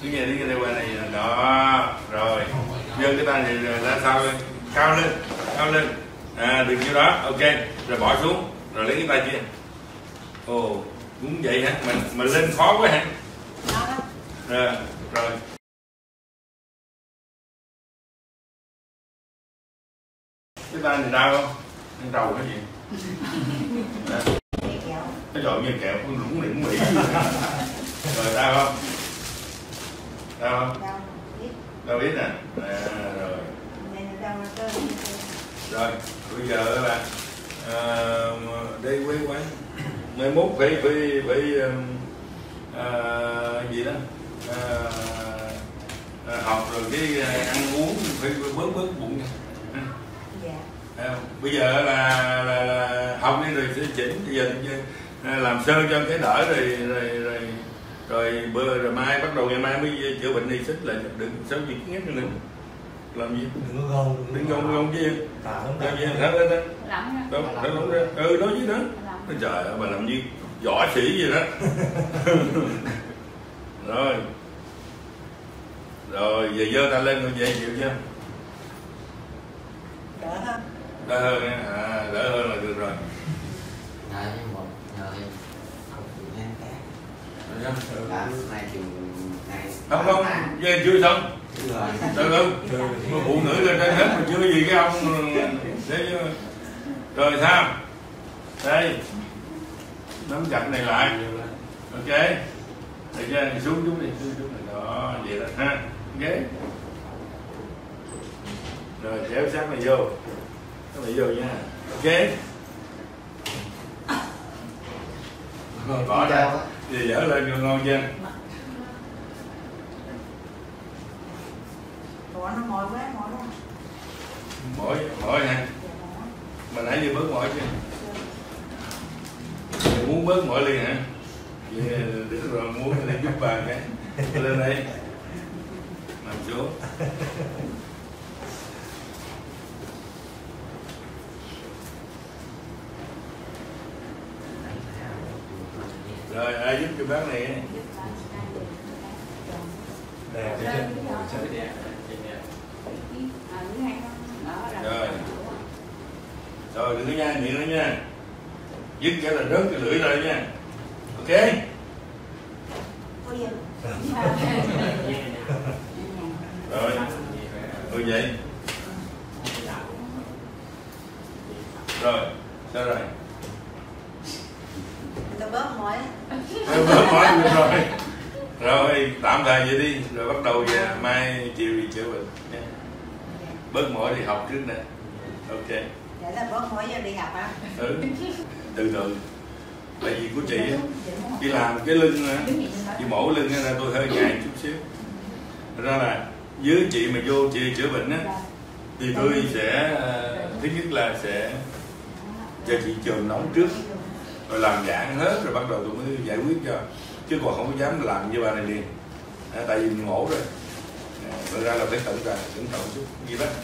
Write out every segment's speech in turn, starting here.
Cứ nghe đi qua này đó rồi giơ cái tay này ra sau lên, cao lên đừng như đó, ok, rồi bỏ xuống rồi lấy cái tay kia. Ồ cũng vậy hả, mà lên khó quá hả? Rồi cái tay này đau không? Ăn trầu cái gì? Cái trộn như kẹo con lũng lĩnh Mỹ. Rồi đau không? Đau không? Đau biết nè. Rồi. Rồi bây giờ là đây quay mai mốt phải gì đó học rồi cái ăn uống phải bớt bụng nha. Bây giờ là học đi rồi sẽ chỉnh, bây giờ làm sơ cho cái đỡ rồi mai bắt đầu ngày mai mới chữa bệnh đi xích lại, đừng sao gì cứ ngắt nữa làm gì, đừng gông chứ làm gì thở lên đó thở lỏng ra, nói gì đó, trời ơi bà làm như võ sĩ gì đó. rồi giờ giơ tay lên rồi dễ chịu chưa? Đỡ hơn nha, đỡ hơn là được rồi. Không, dây chưa xong. Phụ nữ lên trên hết mà chưa gì cái ông rồi sao? Đây. Nắm chặt này lại. Ok. Để cho anh xuống chút này đó, vậy đó ha. Ok. Rồi kéo sát này vô. Các bạn vô nha. Ok. Rồi bỏ ra. Thì dở lên ngon chưa? Ủa nó mỏi quá, mỏi quá. Mỏi hả? Mà nãy giờ bớt mỏi chưa? Mày muốn bớt mỏi liền hả? Vậy được rồi, muốn lên giúp bà cái. Lên đây. Nằm xuống. Rồi ai giúp cho bác này? Rồi đừng có nhai miệng nữa nha, dứt cái là rớt cái lưỡi ra nha. Ok. Rồi vậy. Rồi sao rồi? Bớt mỏi rồi. Rồi tạm thời vậy đi, rồi bắt đầu về mai chiều đi chữa bệnh nha. Bớt mỏi thì học trước nè. Ok. Vậy là bớt mỏi giờ đi học hả? Từ tại vì của chị đi làm cái lưng chị mổ lưng ra tôi hơi ngại chút xíu. Thật ra là với chị mà vô chị chữa bệnh á thì tôi sẽ thứ nhất là sẽ cho chị chườm nóng trước rồi làm giãn hết rồi bắt đầu tôi mới giải quyết cho, chứ còn không có dám làm như bà này liền. Tại vì mình mổ rồi. Thật ra là phải cẩn thận chút gì đó.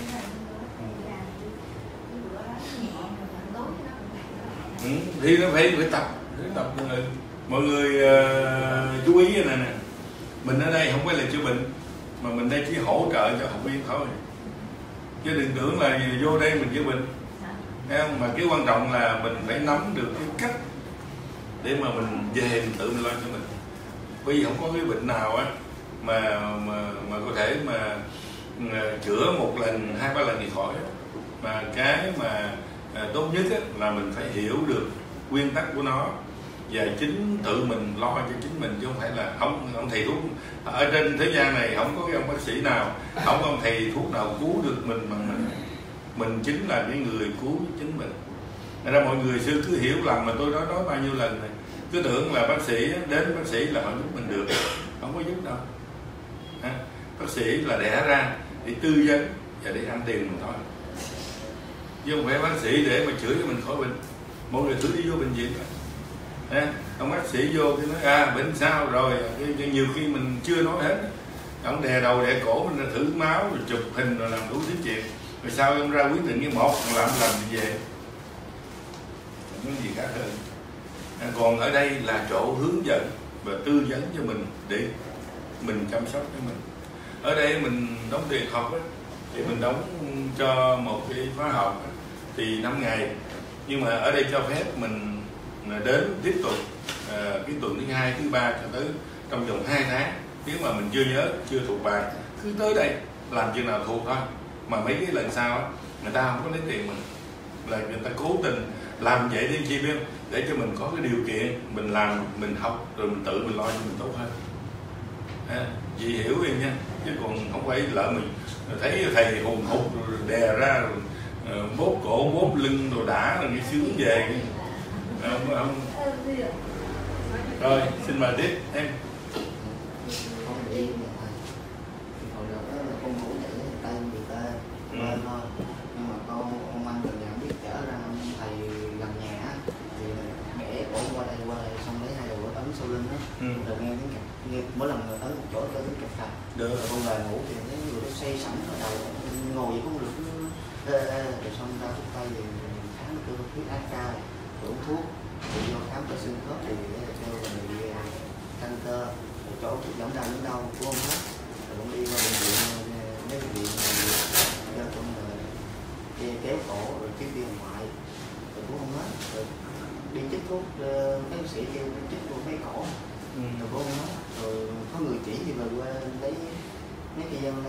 Thì nó phải tập mọi người chú ý vậy nè, mình ở đây không phải là chữa bệnh mà mình đây chỉ hỗ trợ cho học viên thôi, chứ đừng tưởng là vô đây mình chữa bệnh. Thấy không? Mà cái quan trọng là mình phải nắm được cái cách để mà mình về mình tự mình lo cho mình, bởi vì không có cái bệnh nào á mà có thể mà chữa một lần 2-3 lần thì khỏi. Mà cái mà tốt nhất á, là mình phải hiểu được nguyên tắc của nó và chính tự mình lo cho chính mình, chứ không phải là ông thầy thuốc ở trên thế gian này không có cái ông bác sĩ nào, không có ông thầy thuốc nào cứu được mình bằng mình chính là cái người cứu chính mình. Nên ra mọi người xưa cứ hiểu lầm, mà tôi nói bao nhiêu lần này, cứ tưởng là bác sĩ đến bác sĩ là họ giúp mình được, không có giúp đâu. Bác sĩ là đẻ ra để tư vấn và để ăn tiền mình thôi, chứ không phải bác sĩ để mà chữa cho mình khỏi bệnh. Mọi người thử đi vô bệnh viện rồi, ông bác sĩ vô cái nói bệnh sao rồi, nhiều khi mình chưa nói hết, ông đè đầu đè cổ mình thử máu rồi chụp hình rồi làm đủ thứ chuyện, rồi sau ông ra quyết định cái một làm thì về, không có gì khác hơn. Còn ở đây là chỗ hướng dẫn và tư vấn cho mình để mình chăm sóc cho mình. Ở đây mình đóng tiền học á, thì mình đóng cho một cái khóa học á, thì 5 ngày, nhưng mà ở đây cho phép mình đến tiếp tục cái tuần thứ 2, thứ 3 cho tới trong vòng 2 tháng. Nếu mà mình chưa nhớ, chưa thuộc bài, cứ tới đây làm chừng nào thuộc thôi. Mà mấy cái lần sau á, người ta không có lấy tiền mình, là người ta cố tình làm vậy để chi biết, để cho mình có cái điều kiện mình làm, mình học rồi mình tự mình lo cho mình tốt hơn. Chị hiểu em nha, chứ còn không phải lỡ mình thấy thầy hùng hục rồi đè ra rồi bóp cổ bóp lưng rồi đã rồi cái sướng về không. Rồi xin mời tiếp em. Nhưng mà ông anh từng nhận biết trở ra thầy làm nhà thì bẻ cổ qua đây xong lấy 2 đầu gỗ tấn sau lưng đó, rồi nghe tiếng cạch, nghe mỗi lần người tới một chỗ tới tiếng cạch cạch, rồi con về ngủ thì thấy người nó say sẵn ở đầu ngồi vậy cũng được, rồi xong ra thuốc tây thì khám cơ huyết áp cao, rồi uống thuốc, rồi vô khám cơ xương khớp thì kêu là bị căng cơ, một chỗ thuốc giảm đau đến đâu cũng không hết, rồi cũng đi qua bệnh viện mấy bệnh viện cho con kéo cổ rồi tiếp đi ngoại rồi cũng không hết, rồi đi chích thuốc các bác sĩ kêu chích thuốc mấy cổ rồi cũng không hết, rồi có người chỉ thì về quê lấy mấy cái dao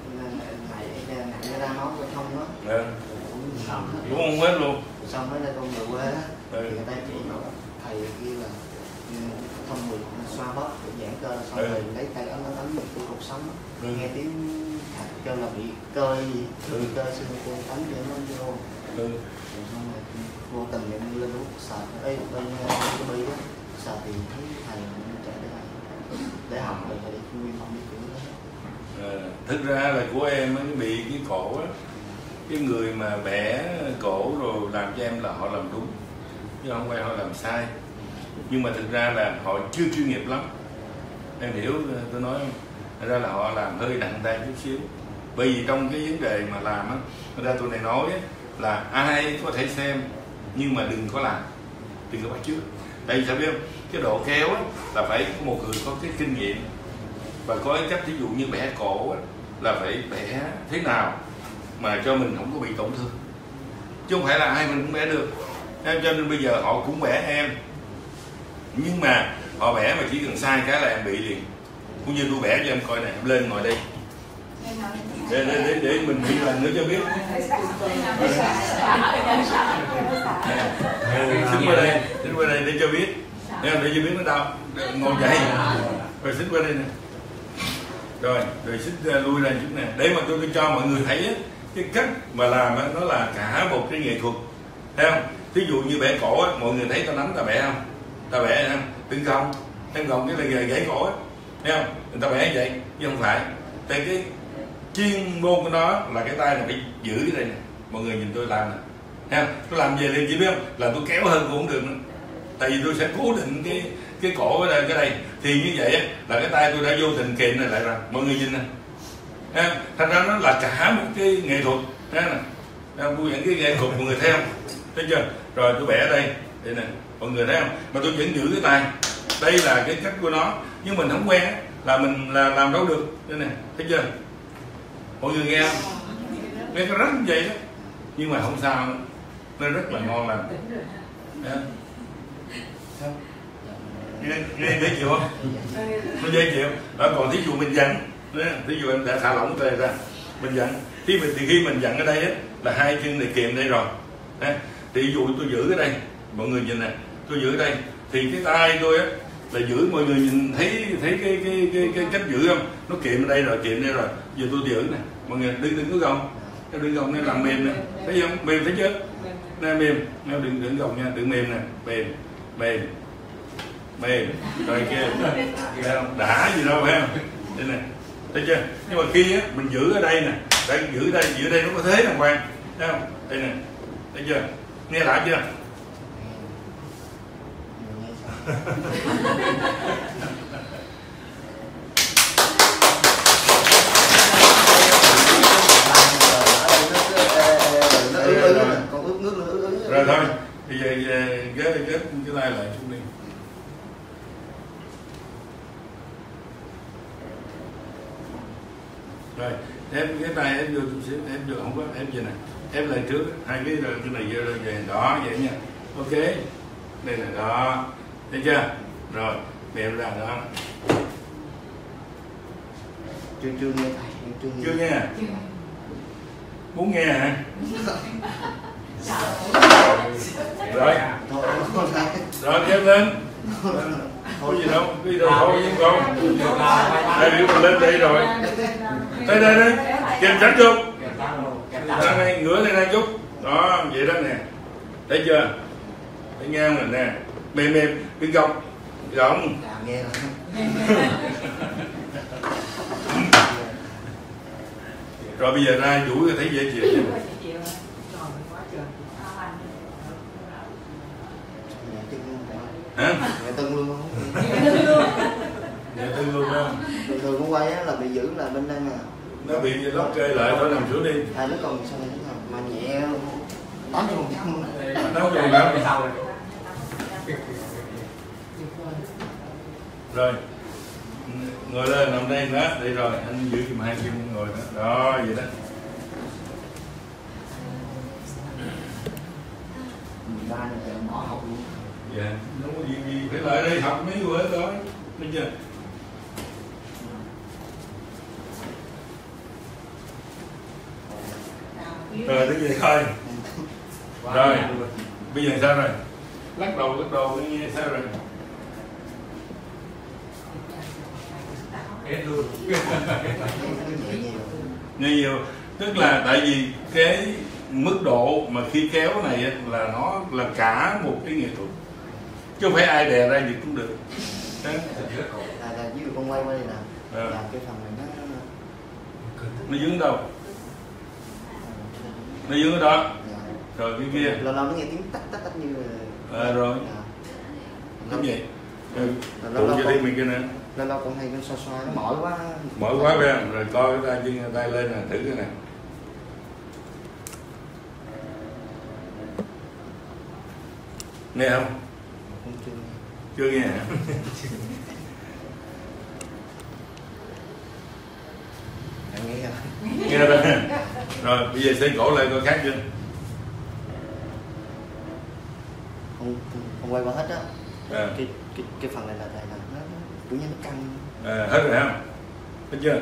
nặng ra máu bên thông đó cũng không hết luôn. Xong mới đây con về quê á thì người ta chỉ thầy kêu là thông người xoa bóp giãn cơ, xong rồi lấy tay ấn cái cột sống đó. Nghe tiếng kêu là bị cơ gì, cơ xương cơ tánh cho nó vô, rồi xong rồi vô tình em lên lúc sạch ấy bên cái bi đó sạch thì thấy thầy chạy để học rồi thầy nguyên phòng đi kiểu đó. Thực ra là của em nó bị cái cổ á, cái người mà bẻ cổ rồi làm cho em là họ làm đúng chứ không phải họ làm sai, nhưng mà thực ra là họ chưa chuyên nghiệp lắm, em hiểu tôi nói không? Thật ra là họ làm hơi nặng tay chút xíu, bởi vì trong cái vấn đề mà làm á, thật ra tụi này nói á, là ai có thể xem nhưng mà đừng có làm, đừng có bắt chước. Tại vì sao biết không? Cái độ kéo á, là phải có một người có cái kinh nghiệm và có cái cách, ví dụ như bẻ cổ á, là phải bẻ thế nào mà cho mình không có bị tổn thương, chứ không phải là ai mình cũng bẻ được. Cho nên bây giờ họ cũng bẻ em, nhưng mà họ bẻ mà chỉ cần sai cái là em bị liền. Cũng như tôi bẻ cho em coi này, em lên ngồi đây để mình bị lần nữa cho biết. Xích qua đây để cho biết, để cho biết nó đau, ngồi dậy rồi xích qua đây nè, rồi xích lui ra chút nè, để mà tôi cho mọi người thấy á, cái cách mà làm á, nó là cả một cái nghệ thuật, thấy không? Ví dụ như bẻ cổ á, mọi người thấy tao nắm tao bẻ không? Tao bẻ không? Từng gồng, em gồng cái là gãy cổ á, thấy không? Người ta bẻ vậy, chứ không phải. Tại cái chuyên môn của nó là cái tay này phải giữ cái đây nè, mọi người nhìn tôi làm nè, thấy không? Tôi làm về liền chỉ biết không? Là tôi kéo hơn cũng không được nữa, tại vì tôi sẽ cố định cái cổ ở đây, cái đây, thì như vậy á, là cái tay tôi đã vô tình kềm này lại rồi, mọi người nhìn nè. Thành ra nó là cả một cái nghệ thuật, thấy nè, tôi dẫn cái nghệ thuật mọi người thấy không? Thấy chưa? Rồi tôi bẻ ở đây nè, mọi người thấy không? Mà tôi vẫn giữ cái tay, đây là cái cách của nó, nhưng mình không quen là mình làm đâu được, đây nè, thấy chưa? Mọi người nghe không? Nghe cái rắn vậy đó, nhưng mà không sao, nó rất là ngon lành. Sao? Nghe dễ chịu không? Nó dễ chịu. Còn thí dụ mình dặn, thí dụ em đã thả lỏng tay ra, mình dặn, thì khi mình dặn ở đây á, là hai chân này kìm đây rồi. Thì ví dụ tôi giữ ở đây, mọi người nhìn nè, tôi giữ ở đây, thì cái tay tôi á là giữ, mọi người nhìn thấy cái cách giữ không? Nó kìm ở đây rồi, giờ tôi giữ nè, mọi người đừng có gồng, đừng gồng nên làm mềm nè, thấy không? Mềm thấy chưa? Nè mềm, đừng gồng nha, đừng mềm nè, mềm, rồi kia, đã gì đâu phải không? Đây nè, thấy chưa? Nhưng mà khi á mình giữ ở đây nè, giữ ở đây nó có thế đàng hoàng, thấy không? Đây nè, thấy chưa? Nghe lại chưa? Rồi thôi, thì về ghế cái tay lại xuống đi. Rồi ép cái tay ép vô chút xíu, ép vô không có ép gì nè, ép lên trước hai cái này vô về đó vậy nha. Ok, đây là đó, thấy chưa? Rồi mềm ra đó. Chưa nghe thầy, chưa nghe. Muốn nghe hả? Rồi rồi kéo lên. Có gì đâu, cái đâu thôi nhưng không. Đây biểu mình lên đây rồi. Đây kèm trắng chút. Đây này ngửa lên đây chút. Đó vậy đó nè. Thấy chưa? Thấy ngang rồi nè. Mềm đừng gọng. Gọng. Nghe rồi. Rồi bây giờ ra duỗi thấy dễ chịu chưa? Hả? Ngày Tân luôn không? Ngày Tân luôn đó. Thường con quay á là bị giữ là bên đây nè. Nó bị lóc kê lại thôi nằm xuống đi. À nó còn sao mà nhẹ 80%. Nó còn lắm. Rồi ngồi lên nằm đây đó, đây rồi anh giữ giùm hai chân ngồi đó, đó vậy đó. Ba này giờ bỏ học luôn. Dạ, nó có gì phải lại đây học mấy bữa đó, thấy chưa? Rồi tới về coi. Rồi bây giờ sao rồi? Lắc đầu nghe sao rồi? Nghe nhiều, tức là tại vì cái mức độ mà khi kéo này là nó là cả một cái nghệ thuật, chứ không phải ai đè ra gì cũng được. Là ví dụ con quay qua đây nè, là cái phần này nó dướng đâu? Nó dướng ở đó. Rồi cái kia. Lâu lâu nó nghe tiếng tách như rồi. Đúng vậy. Tụng cho thêm mình kia nè. Lâu con hay con xoa nó mỏi quá. Mỏi quá ra, rồi coi cái tay lên nè, thử cái này. Nghe không? Chưa nghe hả? Nghe rồi. Nghe rồi. Rồi bây giờ xây cổ lại coi khác chưa? Không quay qua hết á. Cái phần này là nó kiểu như nó căng. Hết rồi không? Hết chưa?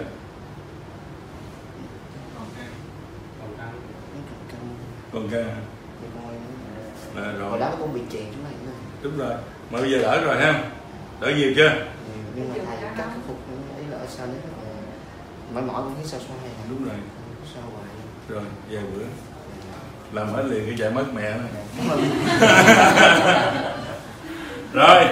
Còn căng hả? Rồi. Hồi đó con bị chèn xuống này. Đúng rồi. Mà bây giờ đỡ rồi ha? Đỡ nhiều chưa? Nhưng mà thầy cắt khắc phục ấy là ở sau đấy mỏi cũng thấy sao xoay này. Đúng rồi. Sao hoài. Rồi về bữa làm hết liền cái chạy mất mẹ này. Rồi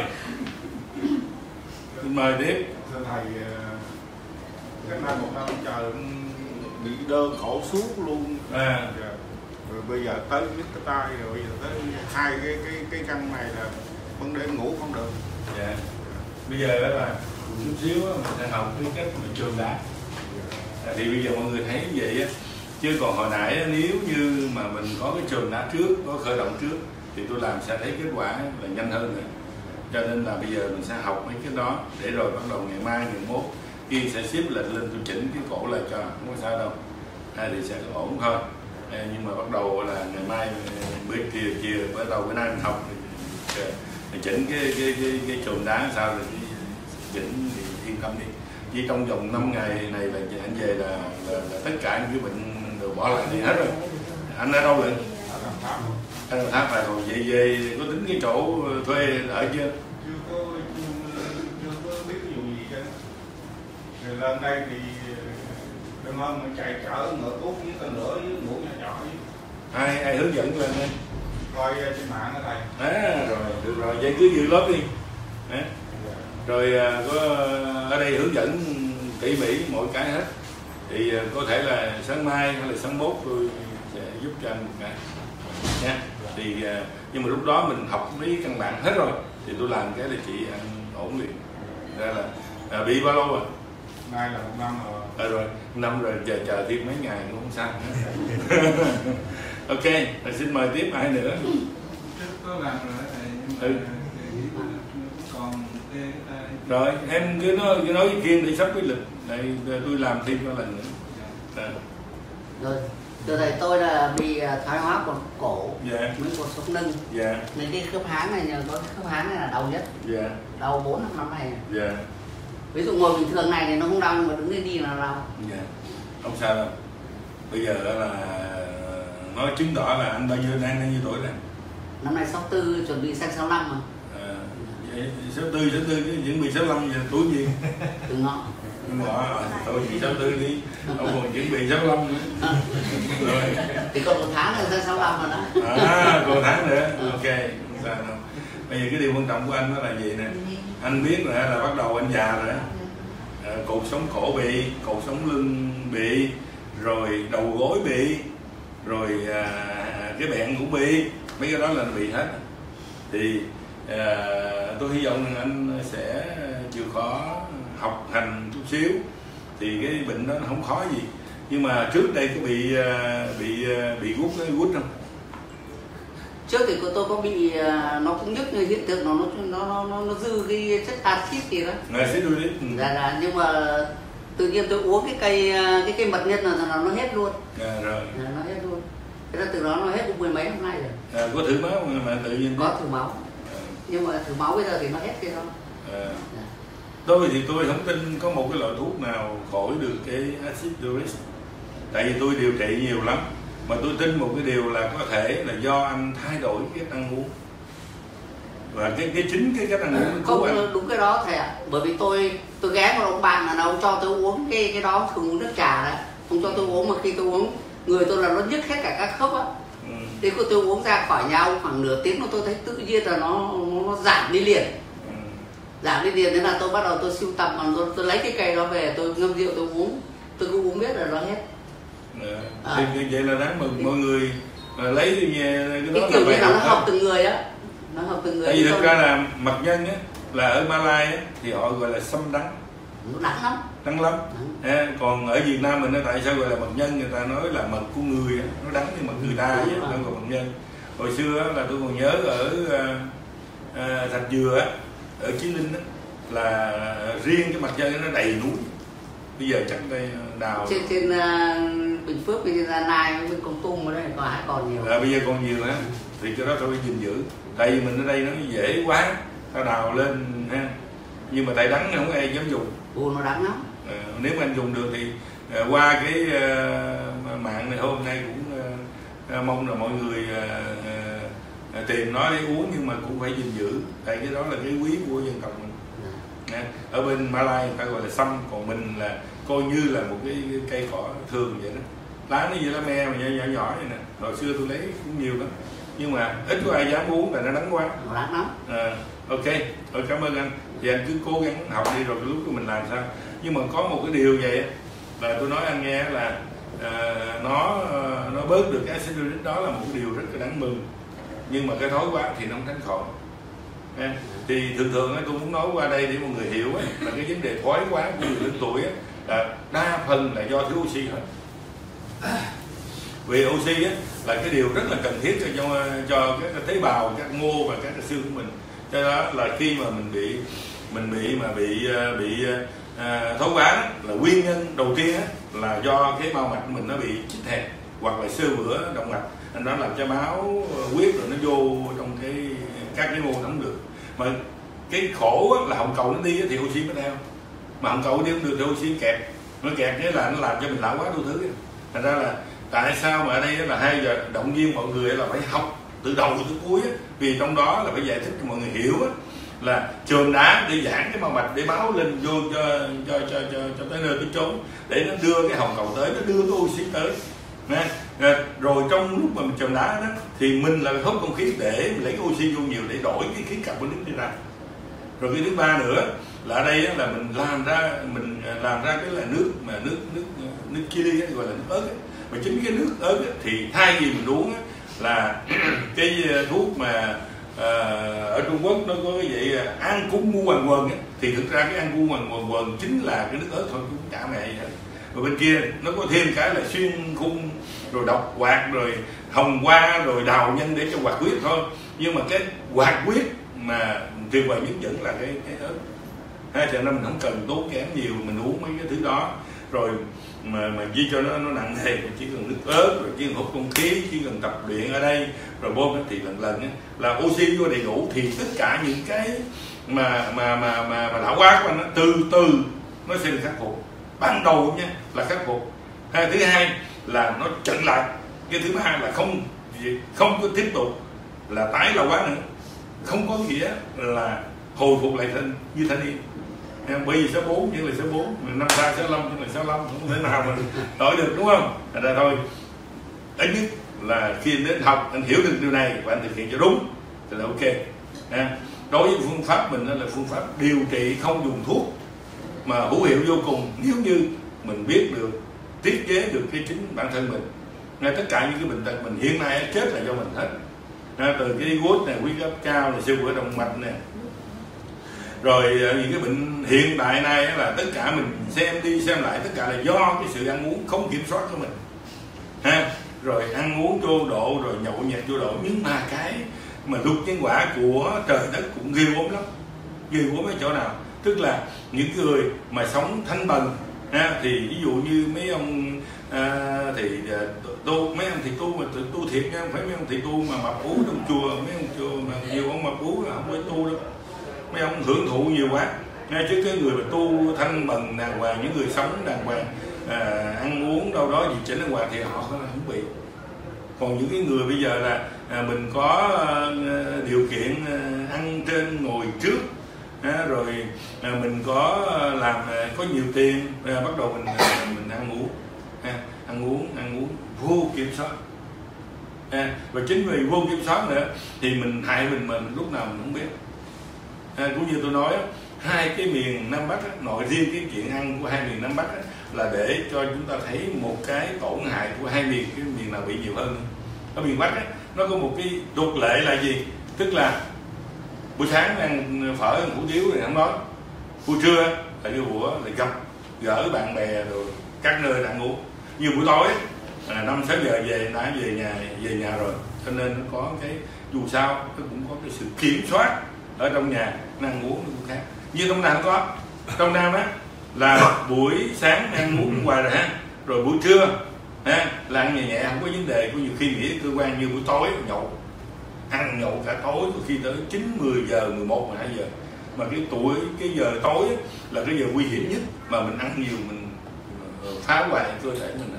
mời tiếp. Thưa thầy, cái nay một năm trời bị đơn khổ suốt luôn. Rồi bây giờ tới cái tay, rồi bây giờ tới hai cái căn này là ban đêm ngủ không được. Dạ. Bây giờ đó là chút xíu mình sẽ học cái cách mình trường đá. Thì bây giờ mọi người thấy như vậy á, chứ còn hồi nãy nếu như mà mình có cái trường đá trước, có khởi động trước thì tôi làm sẽ thấy kết quả là nhanh hơn nữa. Cho nên là bây giờ mình sẽ học mấy cái đó để rồi bắt đầu ngày mai, ngày mốt khi sẽ xếp lệnh lên tôi chỉnh cái cổ lại cho, không có sao đâu. Thì sẽ ổn thôi. Nhưng mà bắt đầu là ngày mai bữa chiều bắt đầu bữa nay mình học thì chỉnh cái chùm đá sao rồi chỉnh thì yên tâm đi. Chỉ trong vòng 5 ngày này là anh về là tất cả những cái bệnh đều bỏ lại đi hết rồi. Anh ở đâu vậy? Anh ở Tháp. Rồi về có tính cái chỗ thuê ở chưa? Chưa có biết cái vụ gì chứ. Rồi lên đây thì đừng hơn mà chạy chở ngựa cút với tên lửa với ngủ nhà trọ với. Ai hướng dẫn lên đây? Coi trên mạng đó thầy. Rồi được rồi, vậy cứ dự lớp đi. Rồi có ở đây hướng dẫn tỉ mỉ mọi cái hết. Thì có thể là sáng mai hay là sáng mốt tôi sẽ giúp cho anh một cái nha. Thì nhưng mà lúc đó mình học mấy căn bản hết rồi thì tôi làm cái là chị ăn ổn liền. Ra là bị bao lâu rồi? Nay là 1 năm rồi. Rồi 5 rồi, chờ thêm mấy ngày cũng không sao. Ok, rồi xin mời tiếp ai nữa. Có làm rồi thầy. Còn rồi em cứ nói với Kiên để sắp cái lịch này tôi làm thêm cho lần nữa. Rồi từ đây tôi là bị thoái hóa cột cổ, mấy cột sống lưng, nên cái khớp háng này, nhờ có cái khớp háng này là đau nhất, đau 4-5 năm này. Ví dụ ngồi bình thường này thì nó không đau, nhưng mà đứng lên đi là đau. Không sao đâu. Bây giờ là nói chứng tỏ là anh bao nhiêu tuổi rồi? Năm nay 64, chuẩn bị sang 65 mà. 64 chuẩn bị 65 giờ tuổi gì? Từ ngọ. Tôi chỉ 64 đi, ông còn chuẩn bị 65 nữa. Rồi. Thì còn 1 tháng nữa sang 65 rồi đó. Còn tháng nữa, ok, không sao đâu. Bây giờ cái điều quan trọng của anh đó là gì nè? Anh biết là bắt đầu anh già rồi. Cột sống cổ bị, cột sống lưng bị, rồi đầu gối bị, rồi cái bẹn cũng bị, mấy cái đó là bị hết. Thì tôi hy vọng rằng anh sẽ chịu khó học hành chút xíu thì cái bệnh đó nó không khó gì. Nhưng mà trước đây có bị gút không? Trước thì tôi có bị, nó cũng nhức như hiện tượng nó dư cái chất axit gì đó. Axit uric. Nhưng mà tự nhiên tôi uống cái cây mật nhân là nó hết luôn. Rồi. Nó hết luôn. Thế là từ đó nó hết cũng 10 mấy hôm nay rồi. Có thử máu mà tự nhiên có thử máu. Nhưng mà thử máu bây giờ thì nó hết cái đó. Tôi thì tôi không tin có một cái loại thuốc nào khỏi được cái axit uric. Tại vì tôi điều trị nhiều lắm. Mà tôi tin một cái điều là có thể là do anh thay đổi cái cách ăn uống. Và chính cái cách ăn uống không đúng cái đó thầy ạ. Bởi vì tôi ghé một ông bạn là ông cho tôi uống cái đó, thường uống nước trà đấy. Ông cho tôi uống, mà khi tôi uống người tôi là nó nhức hết cả các khớp á. Thế tôi uống ra khỏi nhà ông khoảng nửa tiếng tôi thấy tự nhiên là nó giảm đi liền. Giảm đi liền, thế là tôi bắt đầu tôi sưu tập, mà tôi lấy cái cây đó về tôi ngâm rượu tôi uống, tôi cứ uống biết là nó hết. Thì vậy là đáng mừng mọi người lấy cái đó kiểu như là nó hợp từng người á, nó hợp từng người. Tại vì thực ra là mật nhân á, là ở Malai á thì họ gọi là sâm đắng. Nó đắng lắm. Đắng lắm. Còn ở Việt Nam mình tại sao gọi là mật nhân? Người ta nói là mật của người á, nó đắng như mật người ta vậy, nó gọi mật nhân. Hồi xưa á, là tôi còn nhớ ở Thạch Dừa á, ở Chí Linh á, là riêng cái mật nhân nó đầy núi. Bây giờ chắc đây đào trên Bình Phước, trên Gia Lai, bên Kon Tum ở đây còn nhiều. Bây giờ còn nhiều hả? Thì cái đó tôi phải gìn giữ. Tại vì mình ở đây nó dễ quá, ta đào lên ha. Nhưng mà tại đắng không ai dám dùng. Nó đắng lắm. Nếu mà anh dùng được thì qua cái mạng này hôm nay cũng mong là mọi người tìm nó để uống, nhưng mà cũng phải gìn giữ. Tại cái đó là cái quý của dân tộc mình. Ở bên Malai người ta gọi là sâm, còn mình là coi như là một cái cây cỏ thường vậy đó. Lá nó như lá me mà nhỏ vậy nè. Hồi xưa tôi lấy cũng nhiều lắm, nhưng mà ít có ai dám uống tại nó đắng quá. Nó đắng lắm. Ok, tôi cảm ơn anh. Thì anh cứ cố gắng học đi, rồi cái lúc của mình làm sao. Nhưng mà có một cái điều vậy là tôi nói anh nghe là nó bớt được cái axit uric, đó là một cái điều rất là đáng mừng. Nhưng mà cái thói quá thì nó không tránh khỏi. Thì thường tôi muốn nói qua đây để mọi người hiểu là cái vấn đề thoái hóa của người lớn tuổi là đa phần là do thiếu oxy hết. Vì oxy là cái điều rất là cần thiết cho các tế bào, các mô và các xương của mình. Cho đó là khi mà mình bị thoái hóa là nguyên nhân đầu tiên là do cái mao mạch của mình nó bị chích hẹp hoặc là xơ vữa động mạch, nó làm cho máu huyết rồi nó vô trong các cái mô không được. Mà cái khổ là hồng cầu nó đi thì oxy mới theo, mà hồng cầu đi không được thì oxy kẹt, nó kẹt cái là nó làm cho mình lão hóa đủ thứ. Thành ra là tại sao mà ở đây là 2 giờ động viên mọi người là phải học từ đầu tới cuối vì trong đó là phải giải thích cho mọi người hiểu là chườm đá để giãn cái mao mạch để máu lên vô cho tới nơi tới chốn, để nó đưa cái hồng cầu tới, nó đưa cái oxy tới. Rồi trong lúc mà mình chườm đá đó thì mình là hút không khí để mình lấy cái oxy vô nhiều để đổi cái khí carbonic đi ra. Rồi cái thứ ba nữa là ở đây là mình làm ra cái là nước chili gọi là nước ớt mà chính cái nước ớt thì thay vì mình uống là cái thuốc mà ở Trung Quốc nó có cái vậy ăn cúng mua hoàng quần thì thực ra cái ăn cúng hoàng quần chính là cái nước ớt thôi, cũng chả mẹ gì hết. Và bên kia nó có thêm cái là xuyên khung rồi độc hoạt rồi hồng hoa rồi đào nhân để cho hoạt huyết thôi. Nhưng mà cái hoạt huyết mà tuyệt vời nhất vẫn là cái ớt. Cho nên mình không cần tốn kém nhiều, mình uống mấy cái thứ đó rồi mà ghi cho nó nặng nề, chỉ cần nước ớt, rồi chỉ cần hút không khí, chỉ cần tập luyện ở đây rồi bơm nó thì lần ấy, là oxy vô đầy đủ, thì tất cả những cái mà lão hóa của anh nó từ từ nó sẽ được khắc phục. Ban đầu nha là khắc phục, thứ hai là nó chặn lại, cái thứ ba là không có tiếp tục là tái lão hóa nữa, không có nghĩa là hồi phục lại như thanh niên. Bởi vì số 4 vẫn là số 4, năm sau số 5 vẫn là số 5, không thể nào mà đổi được, đúng không? Thành ra thôi, ít nhất là khi anh đến học anh hiểu được điều này và anh thực hiện cho đúng thì là ok. Đối với phương pháp mình là phương pháp điều trị không dùng thuốc mà hữu hiệu vô cùng, nếu như mình biết được tiết chế được cái chính bản thân mình. Tất cả những cái bệnh tật mình hiện nay chết là do mình hết, từ cái gút này, huyết áp cao này, siêu vữa động mạch này, rồi những cái bệnh hiện tại nay là tất cả mình xem đi xem lại, tất cả là do cái sự ăn uống không kiểm soát của mình, rồi ăn uống vô độ, rồi nhậu nhẹt vô độ. Nhưng mà cái mà luật nhân quả của trời đất cũng ghê gớm lắm. Ghê gớm ở chỗ nào? Tức là những người mà sống thanh bần, thì ví dụ như mấy ông mấy ông thì tu mà tu thiệt nha, không phải mấy ông thì tu mà mập ú trong chùa, mấy ông chùa mà nhiều ông mập ú là không phải tu đâu, mấy ông hưởng thụ nhiều quá. Chứ cái người mà tu thanh bần đàng hoàng, những người sống đàng hoàng, ăn uống đâu đó gì chỉnh đàng hoàng thì họ không bị. Còn những cái người bây giờ là mình có điều kiện ăn trên ngồi trước, rồi mình có làm có nhiều tiền, bắt đầu mình ăn uống vô kiểm soát, và chính vì vô kiểm soát nữa thì mình hại mình lúc nào mình không biết. Cũng như tôi nói, hai cái miền Nam Bắc nội riêng cái chuyện ăn của hai miền Nam Bắc là để cho chúng ta thấy một cái tổn hại của hai miền, cái miền nào bị nhiều hơn. Ở miền Bắc nó có một cái luật lệ là gì? Tức là buổi sáng ăn phở, ăn hủ tiếu thì không nói, buổi trưa là cái bữa là gặp gỡ bạn bè rồi các nơi ăn uống. Nhiều buổi tối 5-6 giờ đã về nhà rồi, cho nên nó có cái dù sao nó cũng có cái sự kiểm soát ở trong nhà, nó ăn uống nó cũng khác. Như trong Nam có, trong Nam là buổi sáng ăn uống ngoài rồi buổi trưa là ăn nhẹ nhẹ, không có vấn đề. Có nhiều khi nghỉ cơ quan, như buổi tối ăn nhậu cả tối, có khi tới 9-10 giờ, 11-12 giờ. Mà cái giờ tối là cái giờ nguy hiểm nhất, mà mình ăn nhiều mình phá hoại cơ thể mình.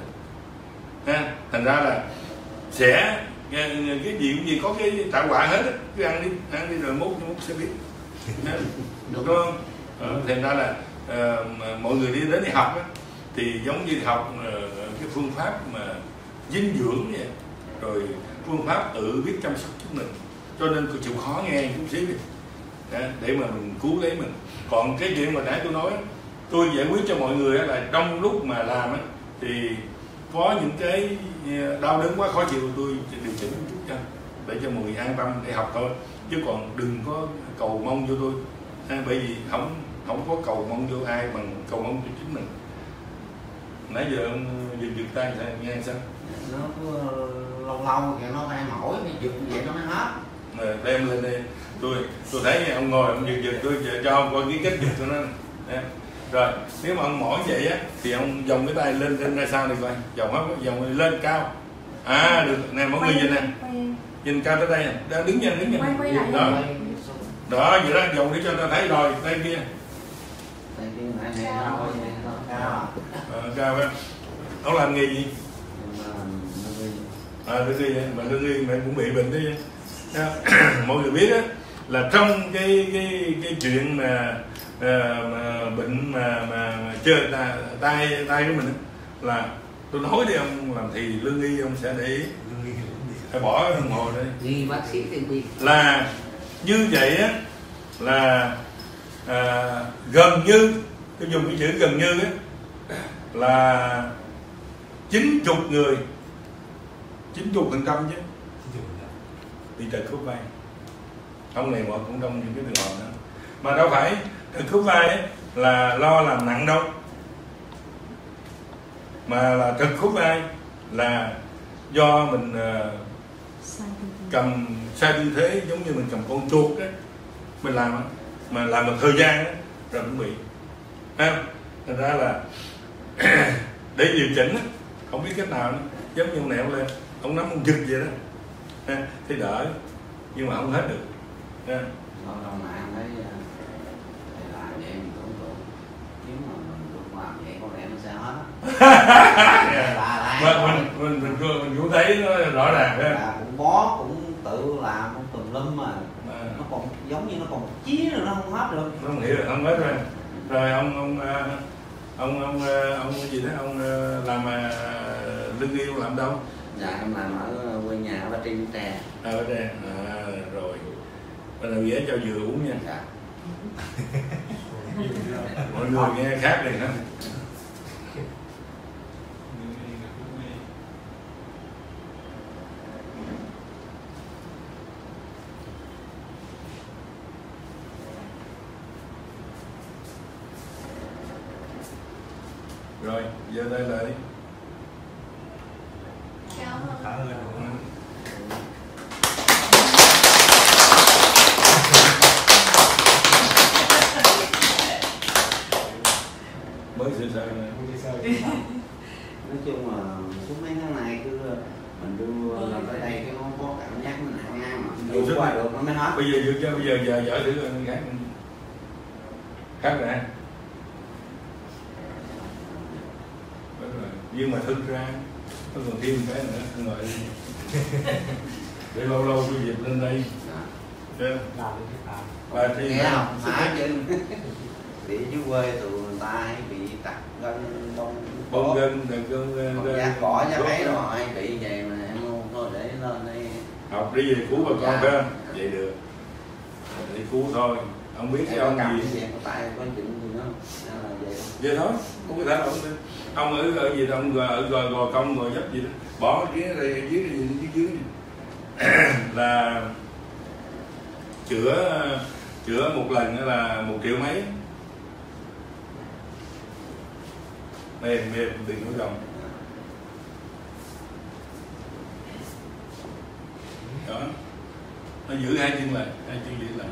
Thành ra là sẽ cái gì cũng gì có cái tạo quả hết, cứ ăn đi rồi mốt sẽ biết. Được không? Thành ra là mọi người đi đến đi học thì giống như học cái phương pháp mà dinh dưỡng vậy, rồi phương pháp tự biết chăm sóc chính mình, cho nên tôi chịu khó nghe chút xíu đi để mà mình cứu lấy mình. Còn cái chuyện mà nãy tôi nói, tôi giải quyết cho mọi người là trong lúc mà làm thì có những cái đau đớn quá khó chịu, tôi điều chỉnh một chút để cho mọi người an tâm để học thôi, chứ còn đừng có cầu mong vô tôi, bởi vì không có cầu mong vô ai bằng cầu mong cho chính mình. Nãy giờ ông giật tay nghe sao? Nó cứ lâu thì nó tay mỏi, giật vậy nó mới hết. Đem lên đây, tôi thấy ông ngồi ông giật tôi cho ông coi cái cách giật của nó. Rồi nếu mà ông mỏi vậy thì ông vòng cái tay lên ra sau này coi, vòng lên cao. Được nè, mọi người nhìn nè, nhìn cao tới đây, đang đứng nha. Đó vậy đó, vòng để cho người ta thấy rồi, tay kia cao á. Ông làm nghề gì? Lương y vậy, mà lương y mẹ cũng bị bệnh đấy. Mọi người biết là trong cái chuyện mà bệnh mà chơi tay của mình là tôi nói đi, ông làm thì lương y ông sẽ để ý, phải bỏ đồng hồ đây. Đi bác sĩ thì là như vậy là gần như, tôi dùng cái chữ gần như là 90 người, 90% chứ bị trật khớp vai. Ông này một cũng trong những cái trường hợp đó, mà đâu phải trật khớp vai là lo làm nặng đâu, mà là trật khớp vai là do mình cầm sai tư thế, giống như mình cầm con chuột mình làm mà làm một thời gian rồi cũng bị. Thành ra là để điều chỉnh á, không biết cách nào nữa. Giống như ông nẹo lên, ông nắm ông giật vậy đó, thì đỡ, nhưng mà không hết được. Lâu mà anh thấy thầy làm vậy mình tưởng tượng nếu mà mình được làm vậy có lẽ nó sẽ hết mình cũng thấy nó rõ ràng đó. Cũng bó cũng tự làm cũng tùm lum mà nó còn giống như nó còn một chí rồi nó không hết được. Không hiểu, không hết rồi. Rồi ông gì đó, ông làm lương yêu làm đâu? Dạ em làm ở quê nhà ở Ba Tri, Bến Tre. Ở đây rồi bây giờ ghé cho vừa uống nha. Dạ. Mọi người nghe khác này hả? Rồi giờ đây lại mới sửa sai này. Nói chung là suốt mấy tháng này cứ mình đưa là tới đây cái nó có cảm giác nó nặng ngang mà đưa qua được nó mới hết. Bây giờ dựa cho bây giờ dở thử anh khác nè. Nhưng mà thực ra nó còn thêm cái nữa anh gọi để lâu lâu tôi dịp lên đây Bà thì nghe không hả chứ bị dưới quê tụi người ta hay bị tặc gân bông gân da cỏ da ấy rồi hay bị vậy mà thôi để lên đây học đi về cứu bà con phải không? Vậy được để cứu thôi, không biết cái ông gì tay có chuyện gì đó là vậy thôi, không có thể ông ở gì đâu, ông ở gò công ngồi dấp gì đó bỏ cái này dưới này dưới là chữa một lần là 1 triệu mấy, mềm tiền nó rồng đó, nó giữ hai chân lại, hai chân giữ lại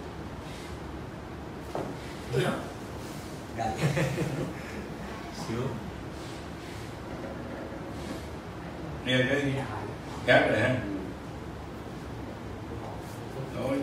nghe cái khác rồi ha. Nói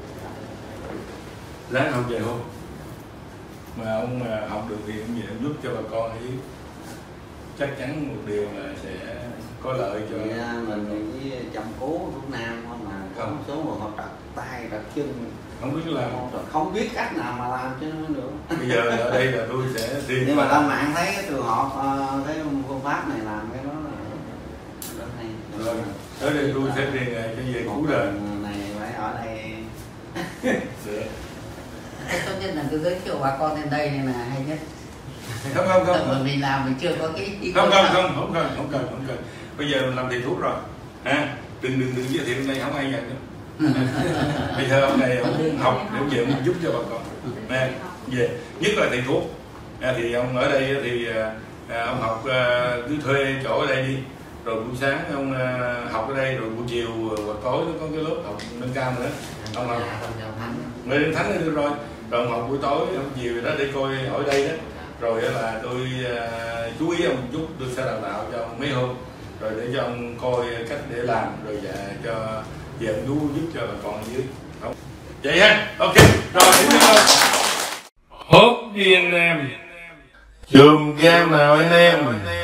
lát không về không mà ông học được thì ông về ông giúp cho bà con thì chắc chắn một điều là sẽ có lợi cho mình với chăm cố thuốc nam mà có một số người họ trật tay trật chân không biết làm, không biết cách nào mà làm cho nó được. Bây giờ ở đây là tôi sẽ tìm, nhưng mà lên mạng thấy cái trường hợp cái phương pháp này làm cái đó là rất hay. Rồi ở đây tôi sẽ truyền nghề cho về cứu đời này phải ở đây được. Tốt nhất là tôi giới thiệu bà con lên đây này là hay nhất. Không bởi vì làm mình chưa có cái không cần. Bây giờ mình làm thầy thuốc rồi ha, đừng giới thiệu đây không ai nhận đâu. Bây giờ ông này ông muốn học để về ông giúp cho bà con nè, về nhất là thầy thuốc thì ông ở đây thì ông học cứ thuê chỗ ở đây đi, rồi buổi sáng ông học ở đây, rồi buổi chiều hoặc tối nó có cái lớp học nâng cao nữa ông học người Đền Thánh được rồi ông học buổi tối ông chiều đó để coi ở đây đó, rồi là tôi chú ý ông chút, tôi sẽ đào tạo cho ông mấy hôm rồi để cho ông coi cách để làm, rồi cho về ông giúp cho bà con dưới không vậy ha. Ok rồi hốt đi anh em, chùm game nào anh em.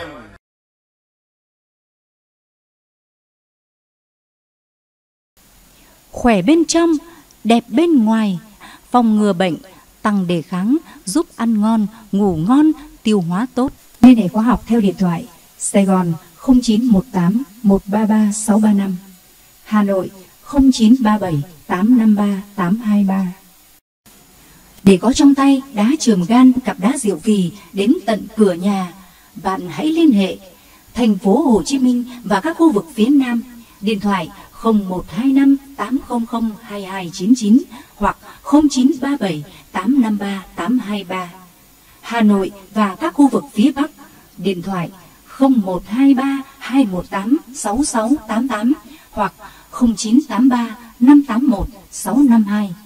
Khỏe bên trong, đẹp bên ngoài, phòng ngừa bệnh, tăng đề kháng, giúp ăn ngon, ngủ ngon, tiêu hóa tốt. Liên hệ khóa học theo điện thoại Sài Gòn 0918 133 635, Hà Nội 0937 853 823. Để có trong tay đá chườm gan, cặp đá diệu kỳ đến tận cửa nhà, bạn hãy liên hệ thành phố Hồ Chí Minh và các khu vực phía Nam. Điện thoại 0125 800 2299 hoặc 0937 853 823. Hà Nội và các khu vực phía Bắc. Điện thoại 0123 218 6688 hoặc 0983 581 652.